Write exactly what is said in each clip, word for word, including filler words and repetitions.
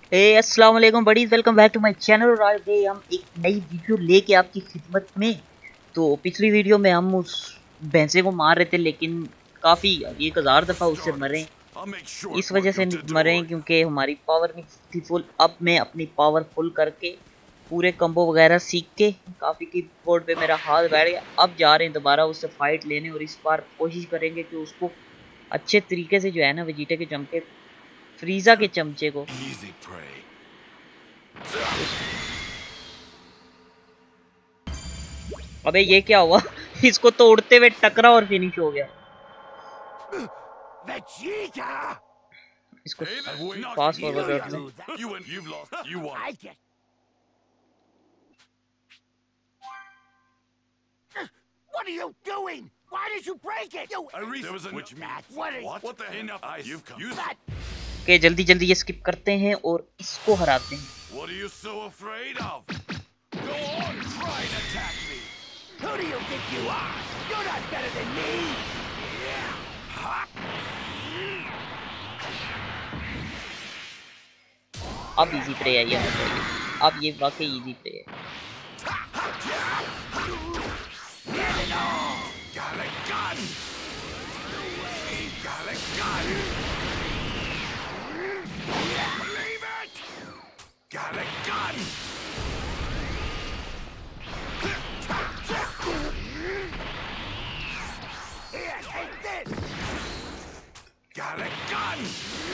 हे अस्सलाम वालेकुम buddies, welcome back to my channel. और आज भाई हम एक नई वीडियो लेके आपकी खिदमत में। तो पिछली वीडियो में हम उस भैंसे को मार रहे थे, लेकिन काफ़ी एक हज़ार दफ़ा उससे मरे। इस वजह से मरे क्योंकि हमारी पावर नहीं थी फुल। अब मैं अपनी पावर फुल करके पूरे कम्बो वगैरह सीख के काफ़ी कीबोर्ड पे मेरा हाथ बैठ गया। अब जा रहे हैं दोबारा उससे फाइट लेने, और इस बार कोशिश करेंगे कि उसको अच्छे तरीके से जो है ना वेजिटा के चमके फ्रीजा के चमचे को अबे ये क्या हुआ? इसको तो उड़ते हुए टकरा और फिनिश हो गया। इसको फास्ट फॉरवर्ड करते हैं। What are you doing? Why did you break it? You... There was a... Which means... What? What? What the hell? Enough. You've come. You... के जल्दी जल्दी ये स्किप करते हैं और इसको हराते हैं। What are you so afraid of? Go on, try and attack me. Who do you think you are? You're not better than me. अब इजी प्ले है ये, अब ये वाकई इजी प्ले है। Got a gun. Got a gun. Believe it. Got a gun. Here, take this. Got a gun.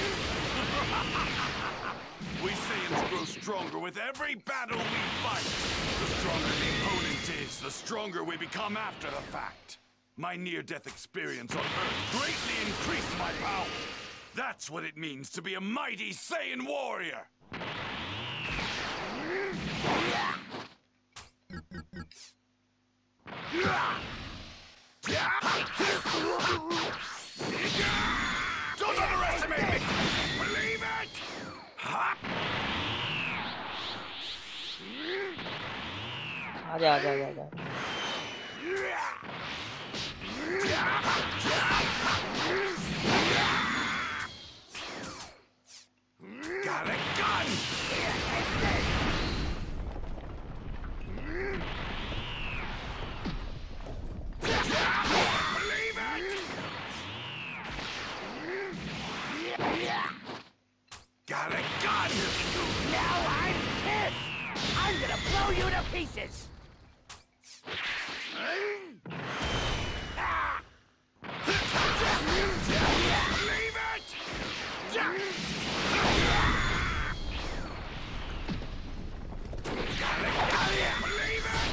We Saiyans grow stronger with every battle we fight. The stronger the opponent is, the stronger we become after the fact. My near-death experience on Earth greatly increased my power. That's what it means to be a mighty Saiyan warrior. Don't underestimate me! Believe it! आजा आजा आजा। Got a gun! Believe it! Got a gun! Now I'm pissed. I'm gonna blow you to pieces. Believe it! Believe it!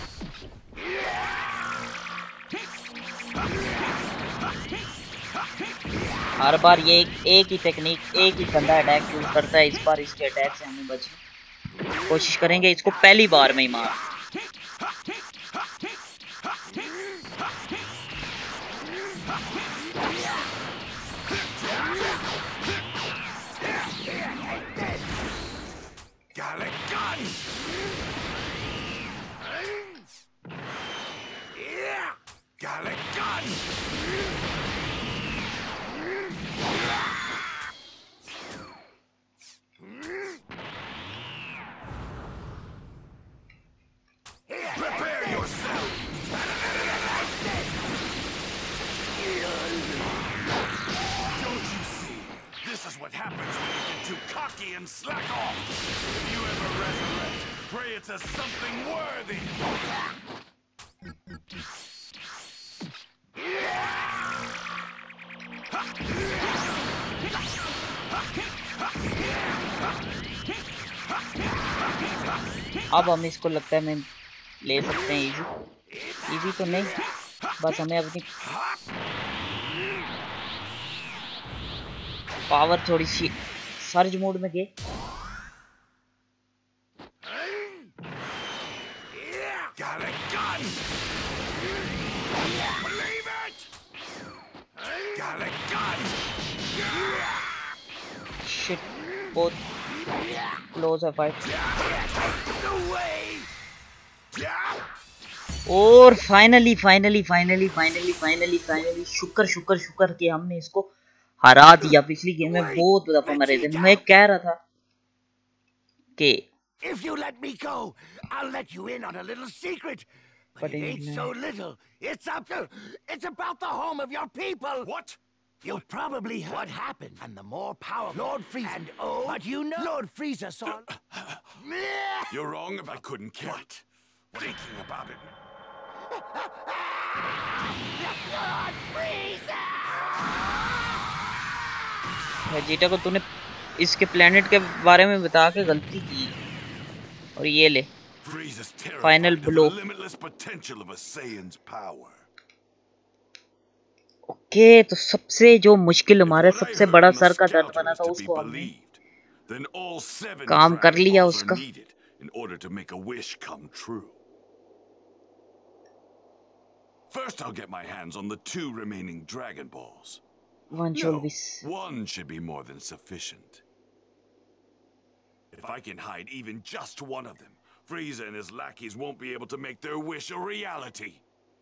हर बार ये एक, एक ही technique, एक ही बंदा attack use करता है। इस बार इसके अटैक से हमें बचने कोशिश करेंगे, इसको पहली बार में ही मार। Got a gun! Got a gun! Prepare yourself! Don't you see? This is what happens when you get too cocky and slack off. If you ever resurrect, pray it's as something worthy. अब हम इसको लगता है मैं ले सकते हैं easy. Easy तो नहीं, बस हमें अपनी पावर थोड़ी सी सर्ज मोड में गए। Got a gun! Believe it! Got a gun! Shit, बहुत क्लोज है फाइट। और finally finally finally finally finally finally शुक्र शुक्र शुक्र कि हमने इसको हरा दिया। पिछली गेम में बहुत दफा मरे थे। मैं कह रहा था okay If you let me go, I'll let you in on a little secret. But But it it ain't ain't so little. It's up to... It's about the home of your people. What? You've probably heard what happened. And the more powerful Lord Frieza. And oh, but you know, Lord Frieza saw... You're wrong if I couldn't kill it. Thinking about it. Lord Frieza! Vegeta को तूने इसके planet के बारे में बता के गलती की और ये ले Frieza's final terrified of blow. the limitless potential of a Saiyan's power. ओके तो सबसे जो मुश्किल If हमारे what I सबसे heard बड़ा in the सर का दर्द Skeletor बना is था to be उसको हमने believed, then all seven काम कर Dragon लिया Balls are उसका। needed in order to make a wish come true. First, I'll get my hands on the two remaining Dragon Balls. One No, चौबीस one should be more than sufficient. If I can hide even just one of them, Frieza and his lackeys won't be able to make their wish a reality.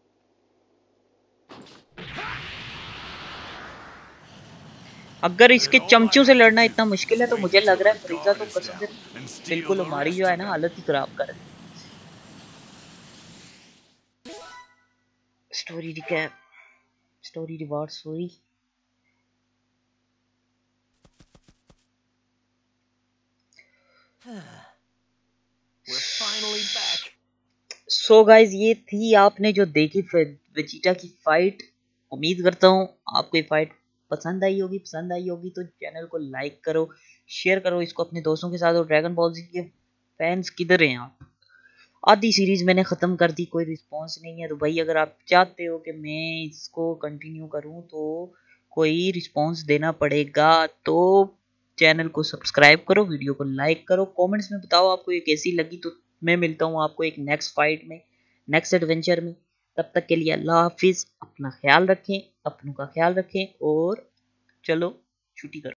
अगर इसके चमचों से लड़ना इतना मुश्किल है तो मुझे लग रहा है फ्रीजा तो कसम से बिल्कुल हमारी जो है ना हालत ही खराब कर दे। Story recap story reward story We're finally back. So guys ये थी आपने जो देखी वेजिटा की फाइट। उम्मीद करता हूँ आपको ये फाइट पसंद आई होगी। पसंद आई होगी तो चैनल को लाइक करो, शेयर करो इसको अपने दोस्तों के साथ। और ड्रैगन बॉल जी के फैंस किधर हैं आप? आधी सीरीज मैंने ख़त्म कर दी, कोई रिस्पॉन्स नहीं है। तो भाई अगर आप चाहते हो कि मैं इसको कंटिन्यू करूँ तो कोई रिस्पॉन्स देना पड़ेगा। तो चैनल को सब्सक्राइब करो, वीडियो को लाइक करो, कमेंट्स में बताओ आपको ये कैसी लगी। तो मैं मिलता हूँ आपको एक नेक्स्ट फाइट में, नेक्स्ट एडवेंचर में। तब तक के लिए अल्लाह हाफिज़। अपना ख्याल रखें, अपनों का ख्याल रखें और चलो छुट्टी करो।